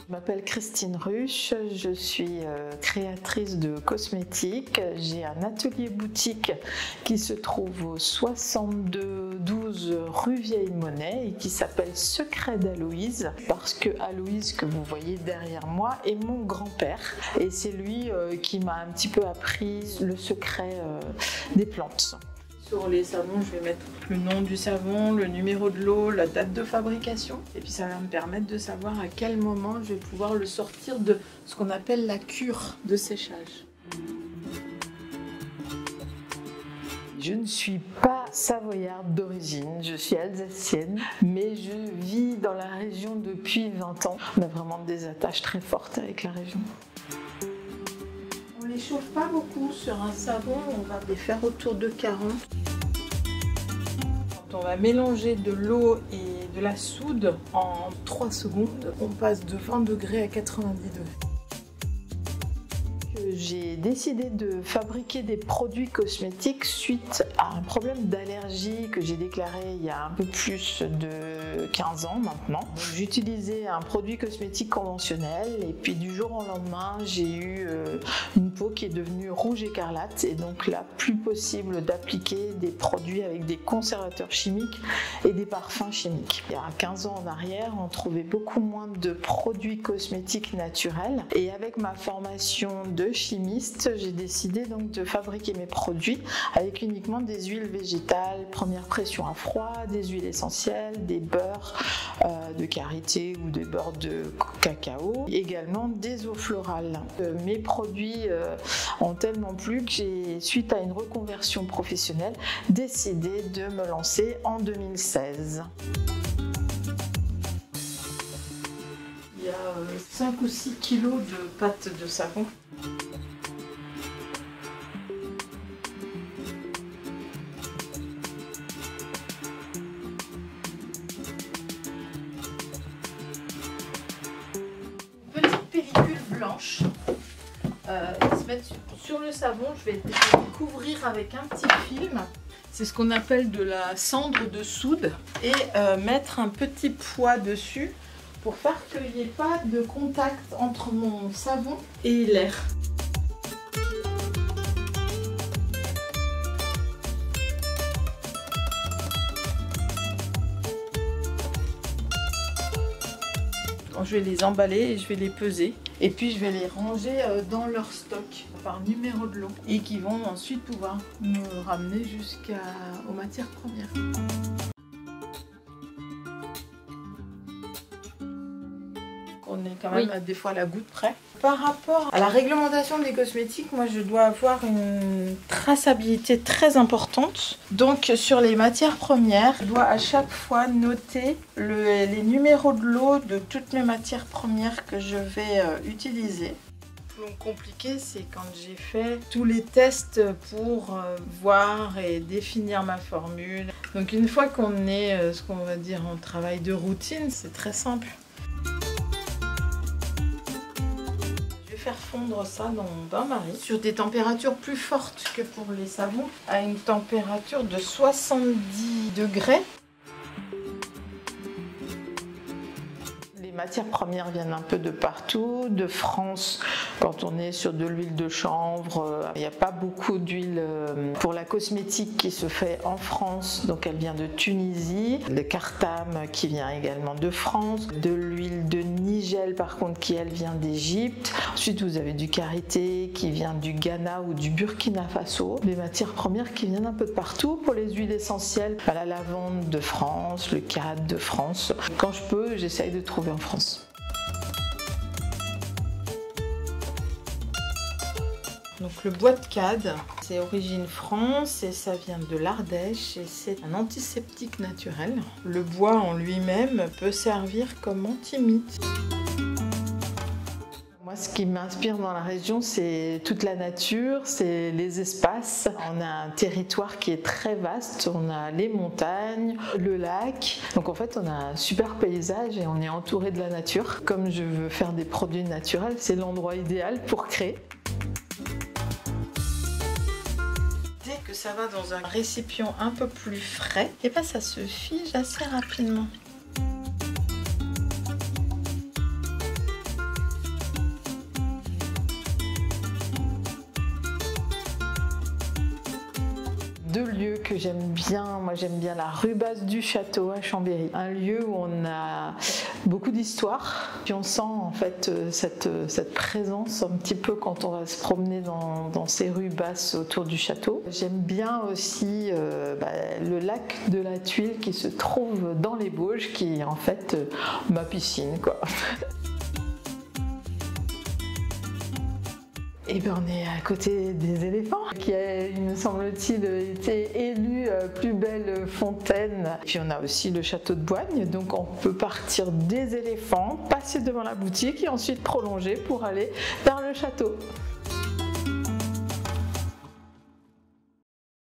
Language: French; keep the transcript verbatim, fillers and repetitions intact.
Je m'appelle Christine Ruche, je suis créatrice de cosmétiques. J'ai un atelier boutique qui se trouve au soixante-deux douze rue Vieille Monnaie et qui s'appelle Secret d'Aloïse, parce que Aloïse, que vous voyez derrière moi, est mon grand-père et c'est lui qui m'a un petit peu appris le secret des plantes. Sur les savons, je vais mettre le nom du savon, le numéro de l'eau, la date de fabrication. Et puis ça va me permettre de savoir à quel moment je vais pouvoir le sortir de ce qu'on appelle la cure de séchage. Je ne suis pas savoyarde d'origine, je suis alsacienne, mais je vis dans la région depuis vingt ans. On a vraiment des attaches très fortes avec la région. On ne les chauffe pas beaucoup sur un savon, on va les faire autour de quarante. Quand on va mélanger de l'eau et de la soude en trois secondes, on passe de vingt degrés à quatre-vingt-dix degrés. J'ai décidé de fabriquer des produits cosmétiques suite à un problème d'allergie que j'ai déclaré il y a un peu plus de quinze ans maintenant. J'utilisais un produit cosmétique conventionnel et puis du jour au lendemain j'ai eu une peau qui est devenue rouge écarlate et donc là plus possible d'appliquer des produits avec des conservateurs chimiques et des parfums chimiques. Il y a quinze ans en arrière on trouvait beaucoup moins de produits cosmétiques naturels et avec ma formation de chimiste, j'ai décidé donc de fabriquer mes produits avec uniquement des huiles végétales, première pression à froid, des huiles essentielles, des beurres euh, de karité ou des beurres de cacao, également des eaux florales. Euh, mes produits euh, ont tellement plu que j'ai, suite à une reconversion professionnelle, décidé de me lancer en deux mille seize. Il y a cinq ou six kilos de pâte de savon. Blanche euh, se mettre sur, sur le savon. Je vais, je vais couvrir avec un petit film, c'est ce qu'on appelle de la cendre de soude, et euh, mettre un petit poids dessus pour faire qu'il n'y ait pas de contact entre mon savon et l'air. Je vais les emballer et je vais les peser et puis je vais les ranger dans leur stock par numéro de lot et qui vont ensuite pouvoir me ramener jusqu'aux matières premières. On est quand même oui. des fois à la goutte près. Par rapport à la réglementation des cosmétiques, moi je dois avoir une traçabilité très importante. Donc sur les matières premières, je dois à chaque fois noter le, les numéros de lot de toutes mes matières premières que je vais euh, utiliser. Le plus compliqué, c'est quand j'ai fait tous les tests pour euh, voir et définir ma formule. Donc une fois qu'on est euh, ce qu'on va dire en travail de routine, c'est très simple. Faire fondre ça dans mon bain-marie sur des températures plus fortes que pour les savons, à une température de soixante-dix degrés. Les matières premières viennent un peu de partout, de France. Quand on est sur de l'huile de chanvre, il n'y a pas beaucoup d'huile pour la cosmétique qui se fait en France, donc elle vient de Tunisie. Le cartame qui vient également de France, de l'huile de nigel par contre qui elle vient d'Égypte. Ensuite vous avez du karité qui vient du Ghana ou du Burkina Faso. Les matières premières qui viennent un peu de partout. Pour les huiles essentielles, la lavande de France, le cad de France. Quand je peux, j'essaye de trouver en France. Donc le bois de cad, c'est origine France et ça vient de l'Ardèche et c'est un antiseptique naturel. Le bois en lui-même peut servir comme antimite. Moi, ce qui m'inspire dans la région, c'est toute la nature, c'est les espaces. On a un territoire qui est très vaste, on a les montagnes, le lac. Donc en fait, on a un super paysage et on est entouré de la nature. Comme je veux faire des produits naturels, c'est l'endroit idéal pour créer. Dès que ça va dans un récipient un peu plus frais, et ben ça se fige assez rapidement. deux lieux que j'aime bien. Moi j'aime bien la rue Basse du Château à Chambéry, un lieu où on a beaucoup d'histoire, puis on sent en fait cette, cette présence un petit peu quand on va se promener dans, dans ces rues basses autour du château. J'aime bien aussi euh, bah, le lac de la Tuile qui se trouve dans les Bauges, qui est en fait euh, ma piscine quoi. Et bien on est à côté des éléphants, qui a, il me semble-t-il, été élu plus belle fontaine. Puis on a aussi le château de Boigne, donc on peut partir des éléphants, passer devant la boutique et ensuite prolonger pour aller vers le château.